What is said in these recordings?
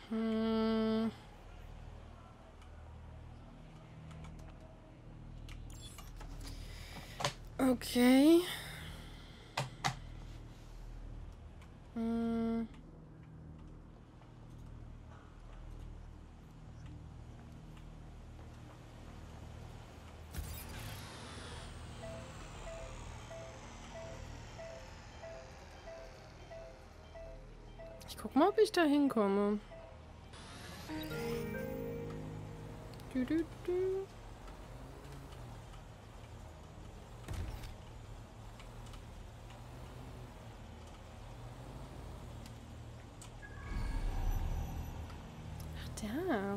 Hm. Okay. Hm. Ich guck mal, ob ich da hinkomme. Du, du, du. Ach, da.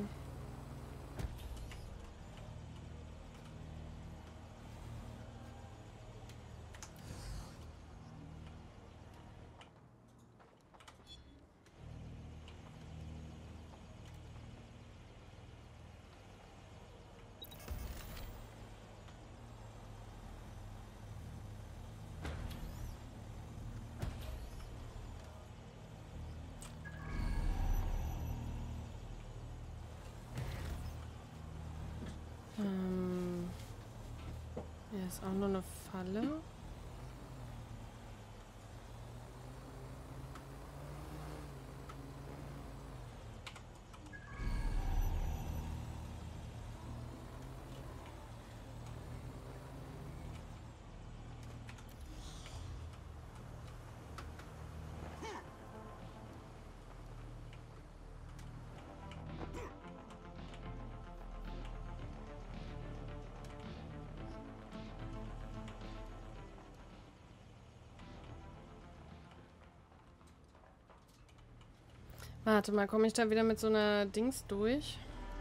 Hier ist auch noch eine Falle. Warte mal, komme ich da wieder mit so einer Dings durch?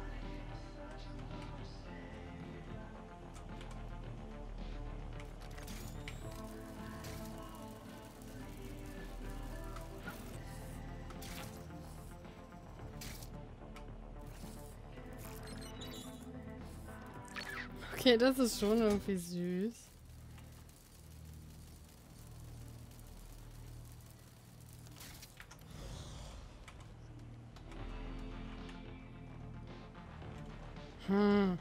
Okay, das ist schon irgendwie süß. Hm.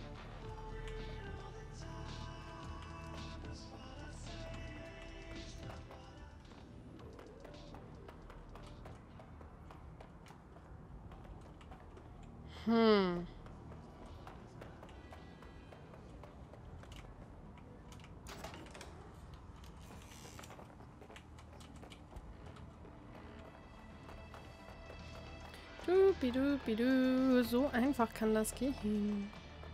Hm. Dubidubidu. So einfach kann das gehen.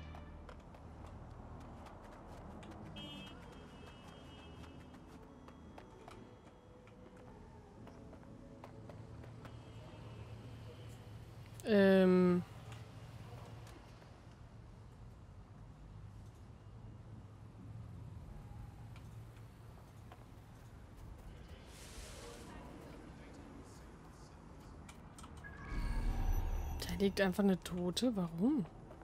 Ähm. Da liegt einfach eine Tote. Warum?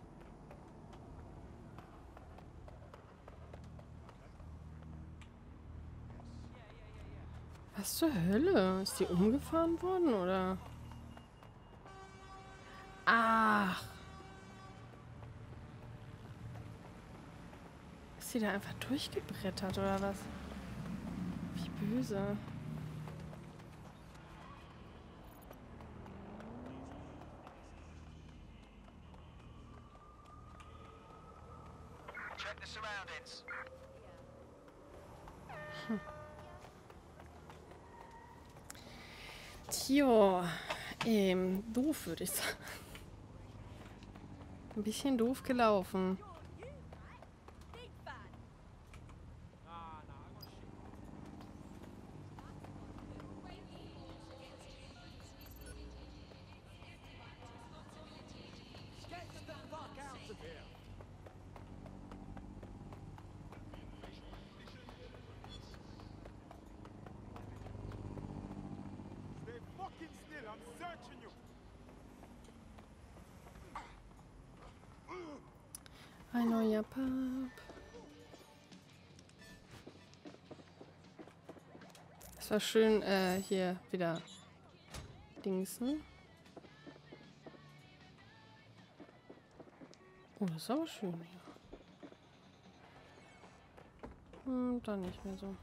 Was zur Hölle? Ist die umgefahren worden, oder? Ach. Ist sie da einfach durchgebrettert, oder was? Wie böse. Check the surroundings. Tja, doof würde ich sagen. Ein bisschen doof gelaufen. Stay fucking still. I'm searching you. Ein neuer Pub. Es war schön, hier wieder Dingsen. Oh, das ist aber schön hier. Dann nicht mehr so.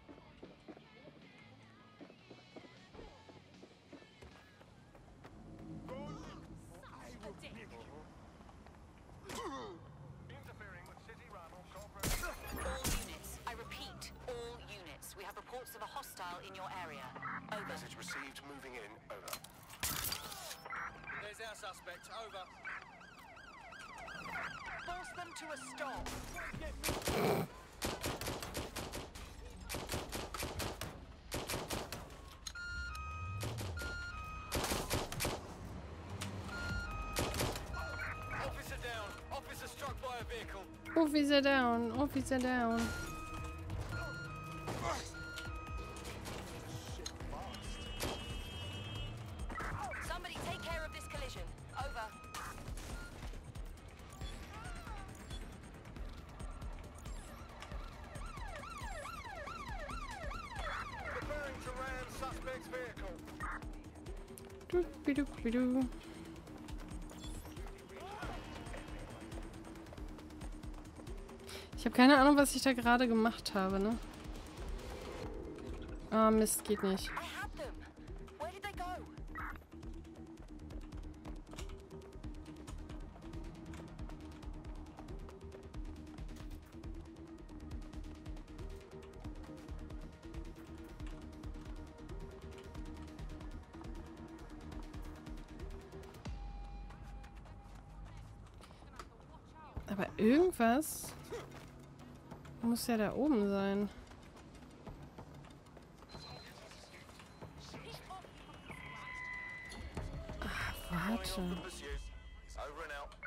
Reports of a hostile in your area. Over. Message received. Moving in. Over. There's our suspect. Over. Force them to a stop. Officer down. Officer struck by a vehicle. Officer down. Officer down. Somebody take care of this collision. Over. Preparing to ram suspect's vehicle. Du. Ich habe keine Ahnung, was ich da gerade gemacht habe, ne? Ah, Mist, geht nicht. I had them. Where did they go? Aber irgendwas muss ja da oben sein. Ach, warte. It's over and out.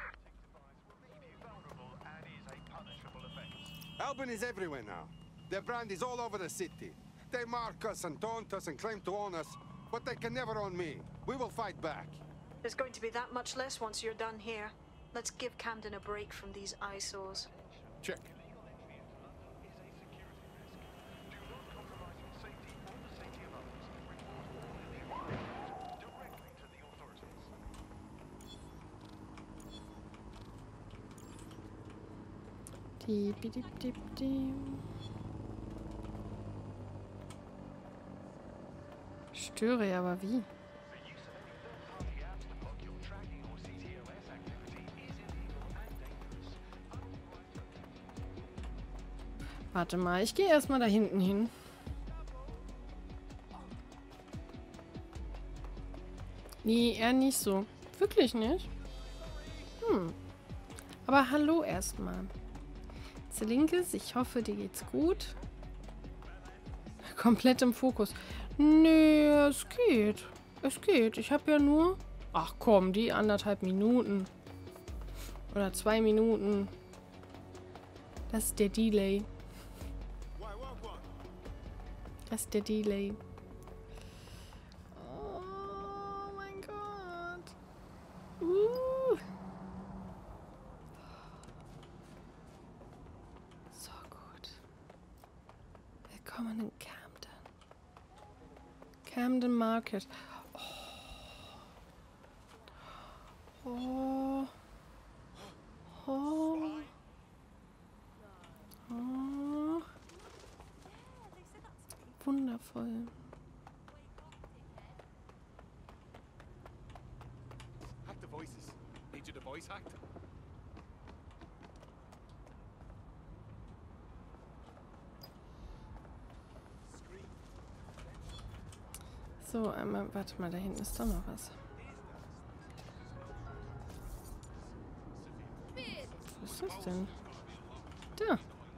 Albin is everywhere now. Their brand is all over the city. They mark us and taunt us and claim to own us, but they can never own me. We will fight back. There's going to be that much less once you're done here. Let's give Camden a break from these eyesores. Check. Störe, aber wie? Warte mal, ich gehe erstmal da hinten hin. Nee, eher nicht so. Wirklich nicht? Aber hallo erstmal. Zelinkes, ich hoffe, dir geht's gut. Komplett im Fokus. Nee, es geht. Es geht. Ich habe ja nur... Ach komm, die 1,5 Minuten. Oder 2 Minuten. Das ist der Delay. Das ist der Delay. Oh mein Gott. So gut. Willkommen in Camden. Camden Market. Oh. Wundervoll. Hack the voices. Need you to voice hacked? So, einmal, warte mal, da hinten ist doch noch was. Was ist das denn? Da.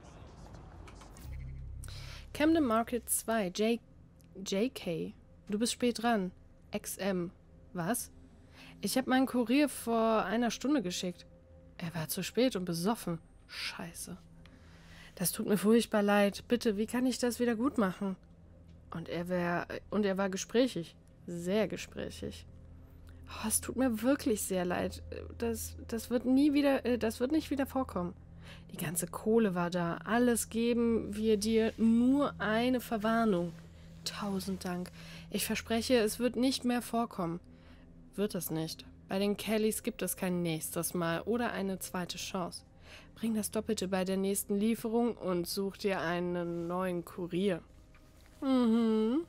Camden Market 2, JK. Du bist spät dran. XM. Was? Ich habe meinen Kurier vor 1 Stunde geschickt. Er war zu spät und besoffen. Scheiße. Das tut mir furchtbar leid. Bitte, wie kann ich das wieder gut machen? Und er war gesprächig. Sehr gesprächig. Oh, es tut mir wirklich sehr leid. Das wird nicht wieder vorkommen. Die ganze Kohle war da. Alles geben wir dir. Nur eine Verwarnung. 1000 Dank. Ich verspreche, es wird nicht mehr vorkommen. Wird es nicht. Bei den Kellys gibt es kein nächstes Mal oder eine zweite Chance. Bring das Doppelte bei der nächsten Lieferung und such dir einen neuen Kurier. Mhm.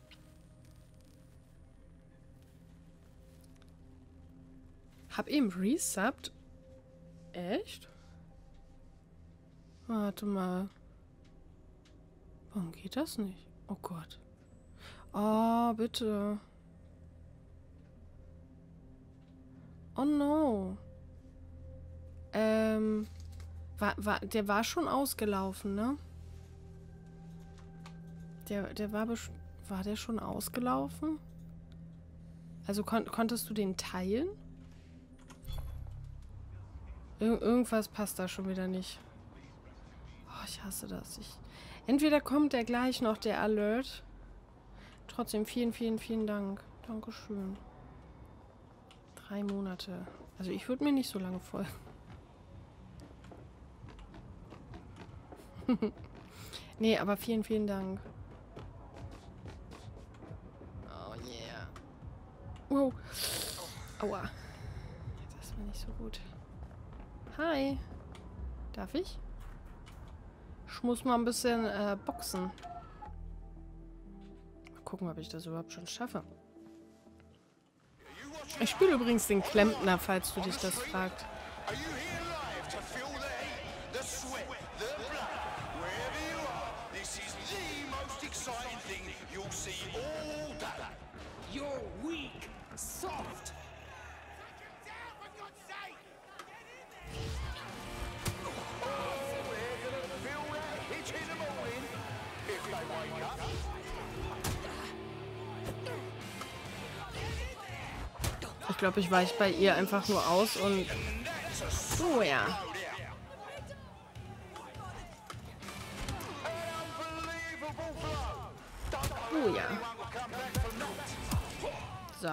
Hab eben resubbed. Echt? Warte mal. Warum geht das nicht? Oh Gott. Oh, bitte. Oh no. Der war schon ausgelaufen, ne? War der schon ausgelaufen? Also konntest du den teilen? Irgendwas passt da schon wieder nicht. Oh, ich hasse das. Entweder kommt der gleich noch, der Alert. Trotzdem vielen, vielen, vielen Dank. Dankeschön. 3 Monate. Also ich würde mir nicht so lange folgen. Nee, aber vielen, vielen Dank. Oh yeah. Wow. Aua. Das war nicht so gut. Hi. Darf ich? Ich muss mal ein bisschen boxen. Mal gucken, ob ich das überhaupt schon schaffe. Ich spiele übrigens den Klempner, falls du dich das fragst. You're weak, soft. Ich glaube, ich weiche bei ihr einfach nur aus und... Oh ja. Oh ja. So.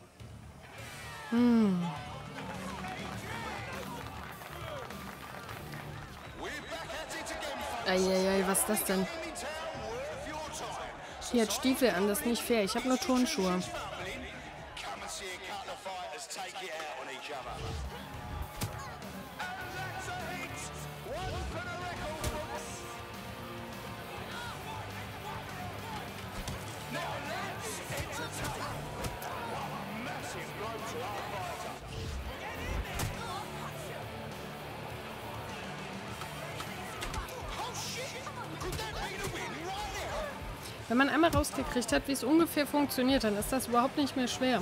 Eieiei, was ist das denn? Sie hat Stiefel an, das ist nicht fair. Ich habe nur Turnschuhe. Wenn man einmal rausgekriegt hat, wie es ungefähr funktioniert, dann ist das überhaupt nicht mehr schwer.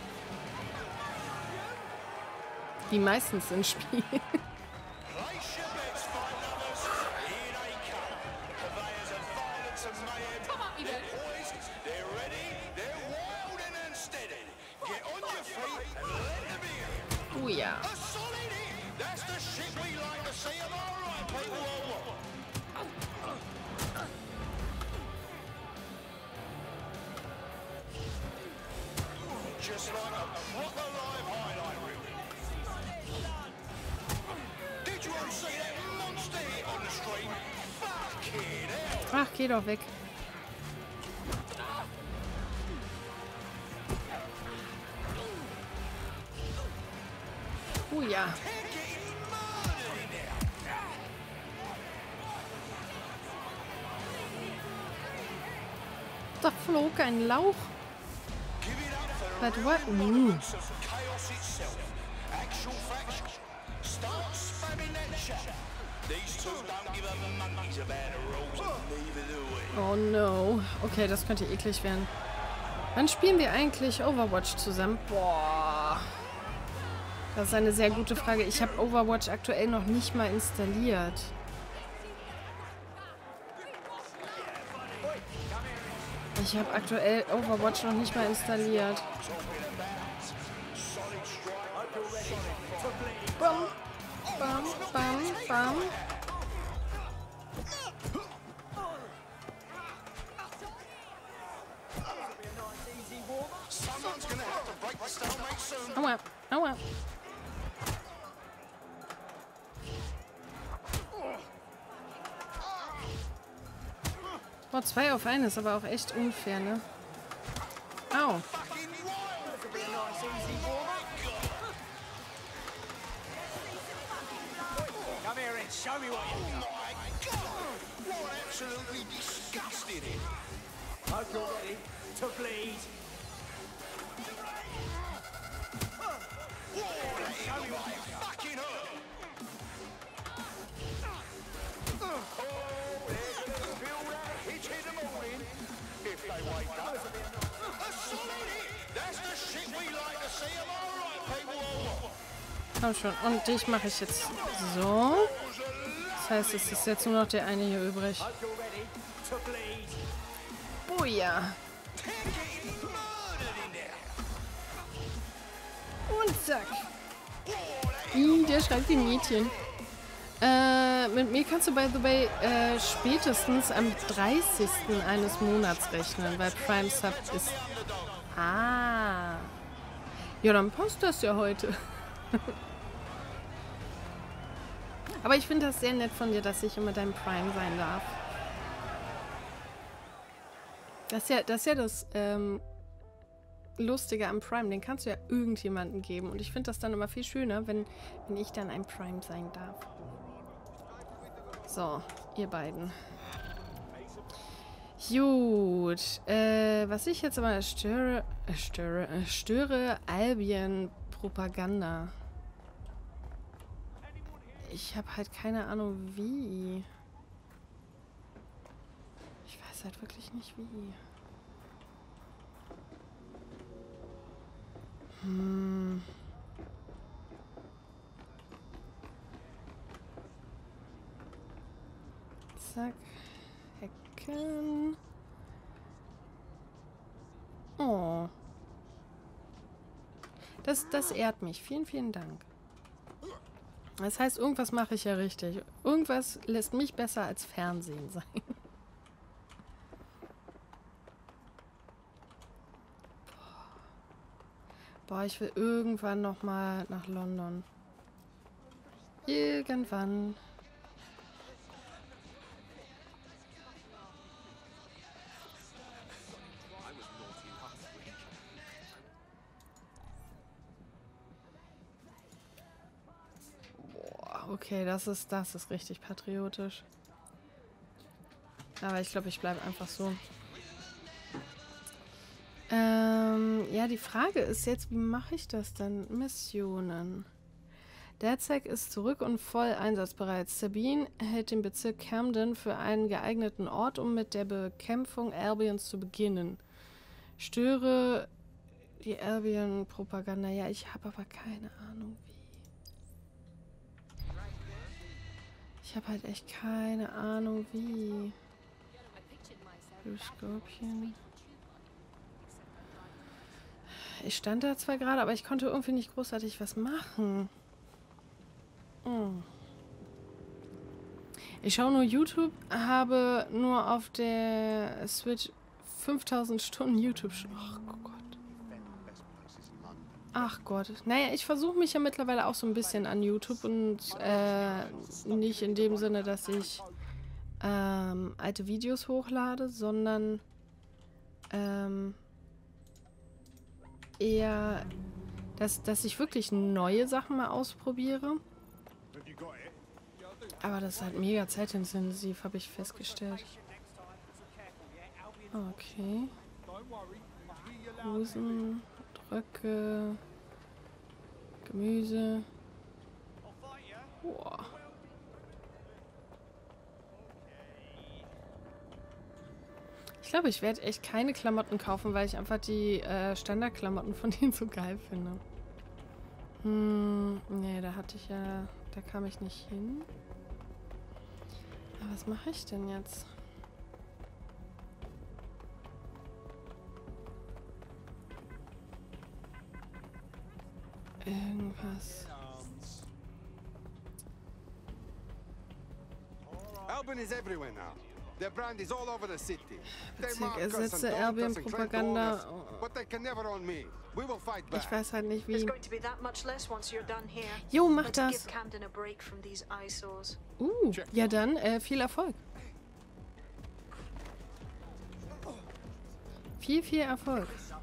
Wie meistens in Spielen. Oh ja. Just like a proper live highlight reel. Did you all see that monster hit on the stream? Fucking hell! Ach, geh doch weg. Oh ja. Da flog ein Lauch. But what? Chaos itself. Actual facts. Start spamming that chat. These two don't give a monkeys about the rules, and neither do we. Oh no. Okay, das könnte eklig werden. Wann spielen wir eigentlich Overwatch zusammen? Boah. Das ist eine sehr gute Frage. Ich habe Overwatch aktuell noch nicht mal installiert. Ich habe aktuell Overwatch noch nicht mal installiert. Bam, bam, bam, bam. Aua, aua. Boah, 2 auf 1 ist aber auch echt unfair, ne? Au. Show me what Oh you my God! What absolutely disgusting it! Hope you're ready to bleed. Oh, that is my fucking hurt! Oh, they're gonna feel that hitch in the morning if they wake up. A solid hit! That's the shit we like to see. Am I right, people, or what? Komm schon. Und dich mache ich jetzt so. Das heißt, es ist jetzt nur noch der eine hier übrig. Hope you're ready to bleed. Boja. They're getting murdered in there! Und zack. Ih, der schreibt wie ein Mädchen. Mit mir kannst du, by the way, spätestens am 30. eines Monats rechnen, weil Prime Sub ist... Ah. Ja, dann passt das ja heute. Aber ich finde das sehr nett von dir, dass ich immer dein Prime sein darf. Das ist ja das Lustige am Prime. Den kannst du ja irgendjemandem geben. Und ich finde das dann immer viel schöner, wenn ich dann ein Prime sein darf. So, ihr beiden. Gut. Was ich jetzt aber störe Albion-Propaganda. Ich habe halt keine Ahnung wie. Ich weiß halt wirklich nicht wie. Zack. Hacken. Oh. Das ehrt mich. Vielen, vielen Dank. Das heißt, irgendwas mache ich ja richtig. Irgendwas lässt mich besser als Fernsehen sein. Boah, ich will irgendwann nochmal nach London. Irgendwann. Okay, das ist richtig patriotisch. Aber ich glaube, ich bleibe einfach so. Ja, die Frage ist jetzt, wie mache ich das denn? Missionen. Derzeit ist zurück und voll einsatzbereit. Sabine hält den Bezirk Camden für einen geeigneten Ort, um mit der Bekämpfung Albions zu beginnen. Störe die Albion-Propaganda. Ja, ich habe aber keine Ahnung wie. Ich habe halt echt keine Ahnung wie. Blue Scorpion. Ich stand da zwar gerade, aber ich konnte irgendwie nicht großartig was machen. Ich schaue nur YouTube, habe nur auf der Switch 5000 Stunden YouTube. Ach Gott. Ach Gott. Naja, ich versuche mich ja mittlerweile auch so ein bisschen an YouTube und nicht in dem Sinne, dass ich alte Videos hochlade, sondern eher, dass ich wirklich neue Sachen mal ausprobiere. Aber das ist halt mega zeitintensiv, habe ich festgestellt. Okay. Hosen, Röcke, Gemüse. Boah. Ich glaube, ich werde echt keine Klamotten kaufen, weil ich einfach die Standardklamotten von denen so geil finde. Nee, da kam ich nicht hin. Aber was mache ich denn jetzt? Irgendwas. Albion is everywhere now. Their brand is all over the city. They Bezirk mark us and ersetze taunt us and claim to own Albion-Propaganda. us, but they can never own me. We will fight back. Ich weiß halt nicht It's wie. going to be that much less once you're done here. Jo, mach Let's das. give Camden a break from these eyesores. Ja dann, viel Erfolg. Viel Erfolg.